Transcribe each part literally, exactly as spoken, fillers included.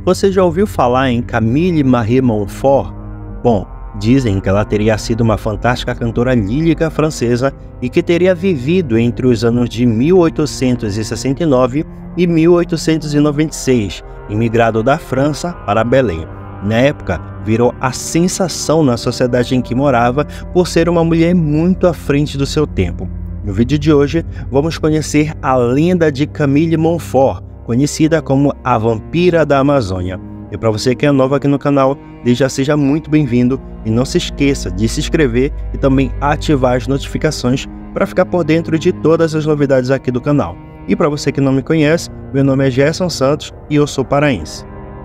Você já ouviu falar em Camille Marie Montfort? Bom, dizem que ela teria sido uma fantástica cantora lírica francesa e que teria vivido entre os anos de mil oitocentos e sessenta e nove e mil oitocentos e noventa e seis, imigrado da França para Belém. Na época, virou a sensação na sociedade em que morava por ser uma mulher muito à frente do seu tempo. No vídeo de hoje, vamos conhecer a lenda de Camille Montfort, conhecida como a Vampira da Amazônia. E para você que é novo aqui no canal, desde já seja muito bem-vindo e não se esqueça de se inscrever e também ativar as notificações para ficar por dentro de todas as novidades aqui do canal. E para você que não me conhece, meu nome é Gerson Santos e eu sou paraense.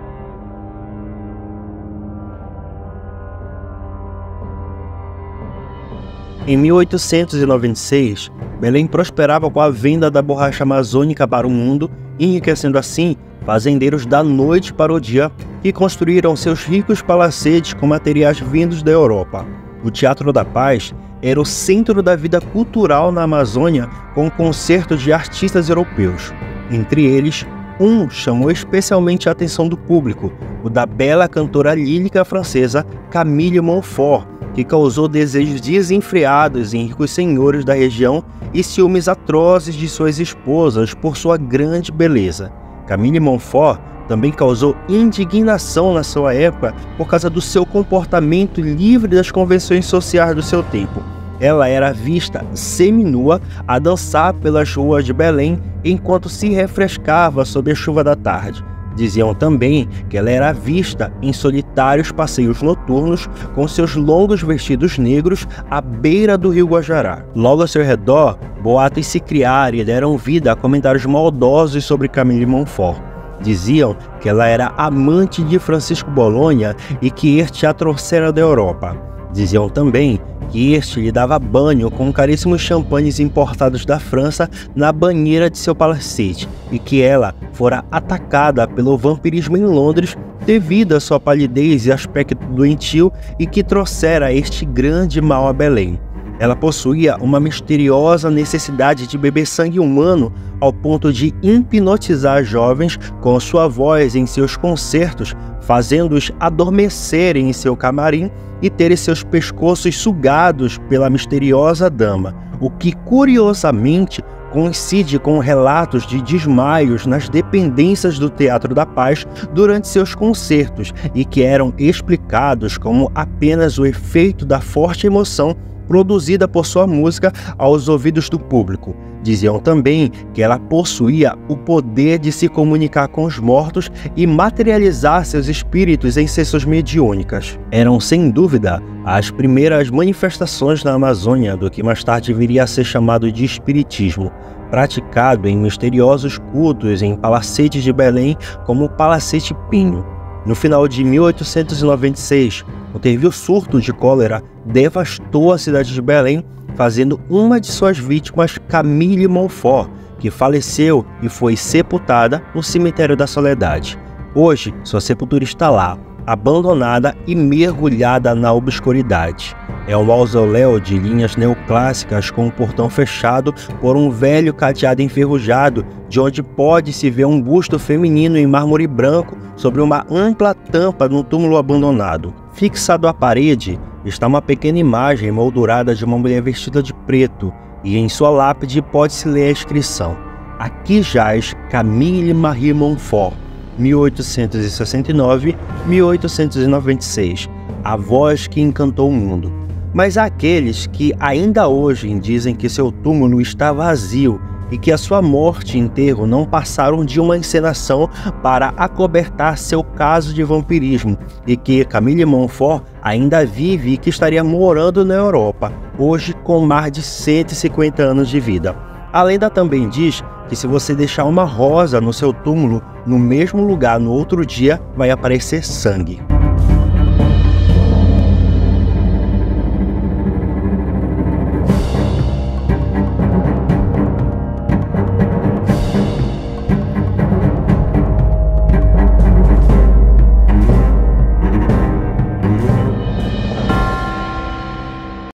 Em mil oitocentos e noventa e seis, Belém prosperava com a venda da borracha amazônica para o mundo, enriquecendo assim fazendeiros da noite para o dia que construíram seus ricos palacetes com materiais vindos da Europa. O Teatro da Paz era o centro da vida cultural na Amazônia, com concertos de artistas europeus. Entre eles, um chamou especialmente a atenção do público, o da bela cantora lírica francesa Camille Montfort, que causou desejos desenfreados em ricos senhores da região e ciúmes atrozes de suas esposas por sua grande beleza. Camille Montfort também causou indignação na sua época por causa do seu comportamento livre das convenções sociais do seu tempo. Ela era vista seminua a dançar pelas ruas de Belém enquanto se refrescava sob a chuva da tarde. Diziam também que ela era vista em solitários passeios noturnos com seus longos vestidos negros à beira do rio Guajará. Logo ao seu redor, boatos se criaram e deram vida a comentários maldosos sobre Camille Montfort. Diziam que ela era amante de Francisco Bolonha e que este a trouxera da Europa. Diziam também que este lhe dava banho com caríssimos champanhes importados da França na banheira de seu palacete e que ela fora atacada pelo vampirismo em Londres devido à sua palidez e aspecto doentio e que trouxera este grande mal a Belém. Ela possuía uma misteriosa necessidade de beber sangue humano ao ponto de hipnotizar jovens com sua voz em seus concertos, fazendo-os adormecerem em seu camarim e terem seus pescoços sugados pela misteriosa dama, o que curiosamente coincide com relatos de desmaios nas dependências do Teatro da Paz durante seus concertos e que eram explicados como apenas o efeito da forte emoção produzida por sua música aos ouvidos do público. Diziam também que ela possuía o poder de se comunicar com os mortos e materializar seus espíritos em sessões mediúnicas. Eram, sem dúvida, as primeiras manifestações na Amazônia do que mais tarde viria a ser chamado de espiritismo, praticado em misteriosos cultos em palacetes de Belém, como o Palacete Pinho. No final de mil oitocentos e noventa e seis, um terrível surto de cólera devastou a cidade de Belém, fazendo uma de suas vítimas Camille Montfort, que faleceu e foi sepultada no Cemitério da Soledade. Hoje, sua sepultura está lá, abandonada e mergulhada na obscuridade. É um mausoléu de linhas neoclássicas com um portão fechado por um velho cadeado enferrujado, de onde pode-se ver um busto feminino em mármore branco sobre uma ampla tampa num túmulo abandonado. Fixado à parede está uma pequena imagem moldurada de uma mulher vestida de preto, e em sua lápide pode-se ler a inscrição: aqui jaz Camille Marie Montfort, mil oitocentos e sessenta e nove a mil oitocentos e noventa e seis, a voz que encantou o mundo. Mas há aqueles que ainda hoje dizem que seu túmulo está vazio e que a sua morte e enterro não passaram de uma encenação para acobertar seu caso de vampirismo e que Camille Montfort ainda vive e que estaria morando na Europa, hoje com mais de cento e cinquenta anos de vida. A lenda também diz que se você deixar uma rosa no seu túmulo, no mesmo lugar no outro dia, vai aparecer sangue.